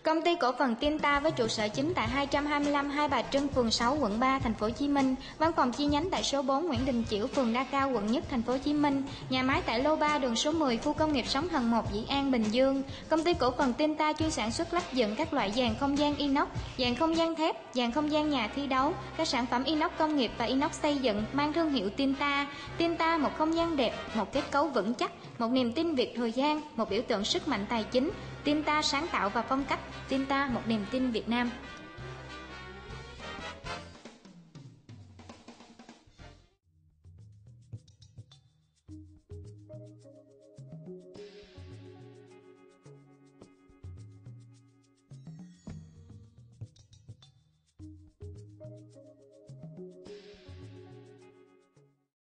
Công ty cổ phần Tinta với trụ sở chính tại 225 Hai Bà Trưng, phường 6, quận 3, thành phố Hồ Chí Minh, văn phòng chi nhánh tại số 4 Nguyễn Đình Chiểu, phường Đa Cao, quận Nhất, thành phố Hồ Chí Minh, nhà máy tại lô 3, đường số 10, khu công nghiệp Sóng Thần 1, Dĩ An, Bình Dương. Công ty cổ phần Tinta chuyên sản xuất lắp dựng các loại dàn không gian inox, dàn không gian thép, dàn không gian nhà thi đấu, các sản phẩm inox công nghiệp và inox xây dựng mang thương hiệu Tinta. Tinta, một không gian đẹp, một kết cấu vững chắc, một niềm tin Việt thời gian, một biểu tượng sức mạnh tài chính. Tinta sáng tạo và phong cách. Tinta, một niềm tin Việt Nam.